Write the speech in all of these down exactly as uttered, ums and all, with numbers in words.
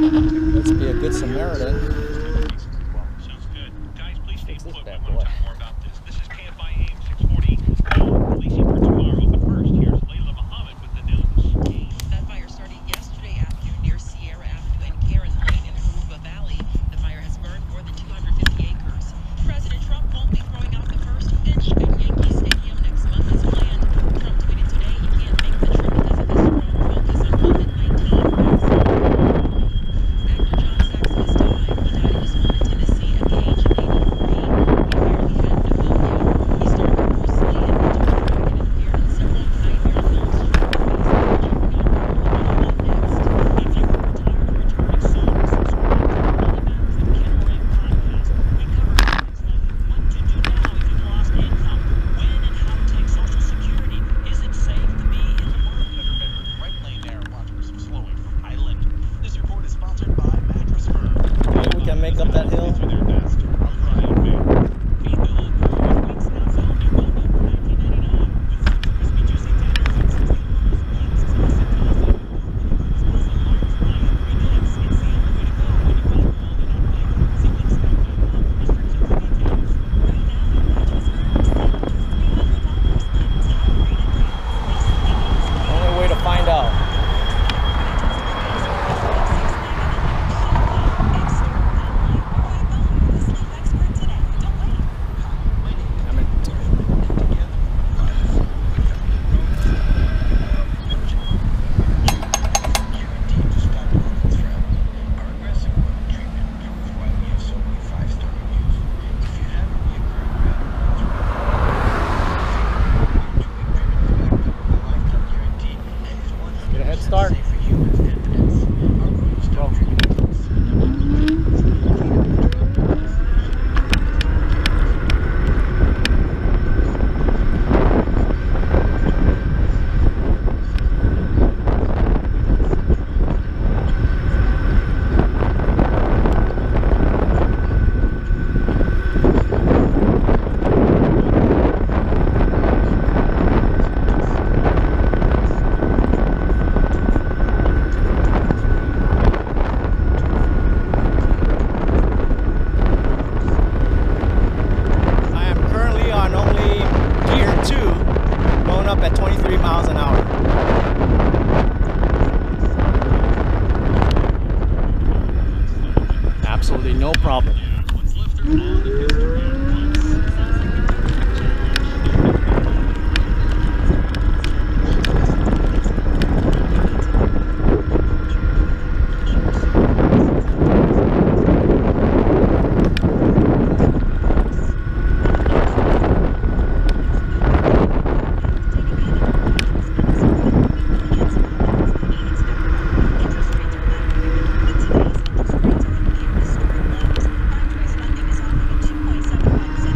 Let's be a good Samaritan. Sounds good. Guys, please stay put. We want to talk more about this. This is K F I A M six forty. Now, releasing for tomorrow. But first, here's Layla Muhammad with the news. That fire started yesterday afternoon near Sierra Avenue and Karen Lane in Haruba Valley. The fire has burned more than two hundred fifty acres. President Trump won't be throwing out the first pitch at Yankee Stadium next month as planned. Trump tweeted today he can't make the trip because of his strong focus on COVID nineteen vaccine. Actor John Saxon has died. He died in his home in Tennessee at the age of eighty-three. He apparently had pneumonia. He starred with Bruce Lee and Walter Cronkite and appeared in several Nightmare films. Checking out more coming up next. If you are retired or retiring soon, subscribe to our on-demand Kim Moran podcast. We cover topics like what to do now if you've lost income, when and how to take Social Security, is it safe to be in the market? Better, better, right lane there. Watch for some slowing from Highland. This report is sponsored by Mattress Firm. Maybe we can make up that hill. To their best. I'm Brian May. Feed the whole crew with Wings Now Film New Gold for nineteen ninety-nine with six crispy juicy tenders and sixteen burgers, wings, sauce, and toasted. Plus a large variety of free dips. It's the only way to go when you want golden on flavor. See wings now dot com for restrictions and details. Right now at Mattress Firm, save up to three hundred dollars on top-rated brands. Recently Only way to find out. Get a head start. Go. I am currently on only gear two, going up at twenty-three miles an hour. Absolutely no problem. Let's lift her on the history at once. Sounds like the perfect Funding is offering a two point seven five percent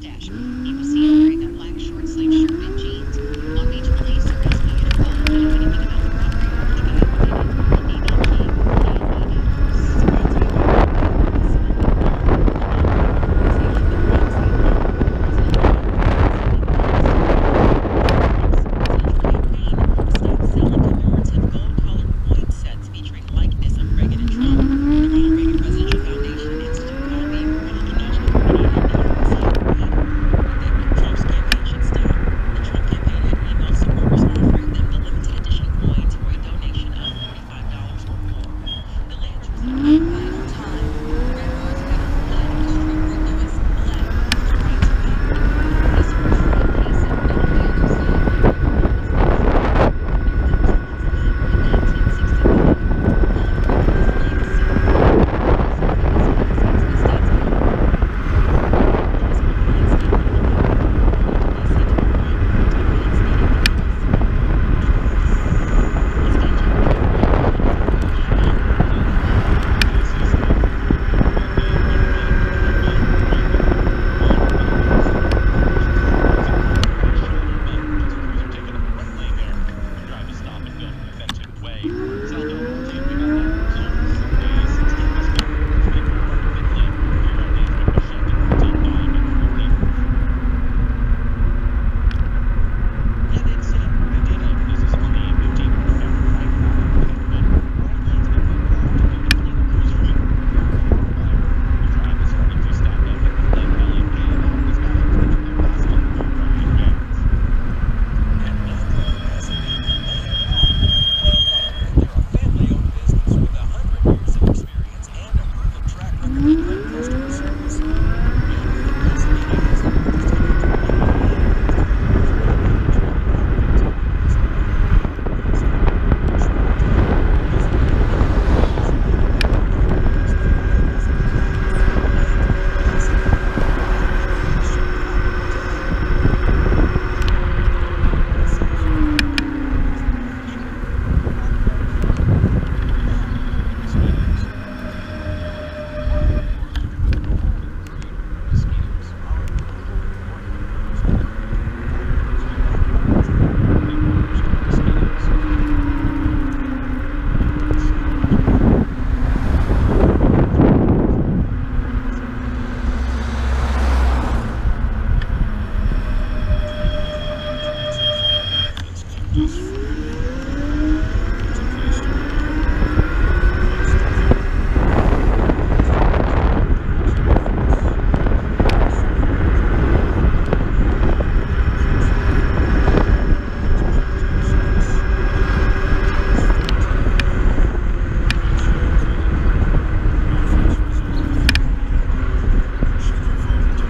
mustache. He was seen wearing a black short-sleeved shirt and jeans. Long Beach police are asking if uh, you know anything about the robbery. The guy wanted in on A B King, K B News. Brought to you by the Smokey Bar and Kebab, an organization that brings the American President Trump Thanksgiving meals to Trump's presidential campaign. Staff selling commemorative gold-colored coin sets featuring likeness of Reagan and Trump. The Ronald Reagan Presidential Foundation and Institute called the Republican National Committee and the R N C agreed that Trump's campaign should stop. The Trump campaign had emailed supporters offering them the limited edition coins for a donation of forty-five dollars or more. The land use One final time. Railroads better fled as Trooper Lewis bled for the right to act. This was Frank Casey on the other side of the American station. There were two months left in nineteen sixty-five. Honoring his legacy, Lewis opened his caskets the state's capital. Lewis will reinstate the money. Going to D C tomorrow to reinstate it in D C. Let's stay tuned. Shaky.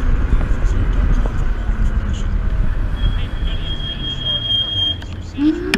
Century.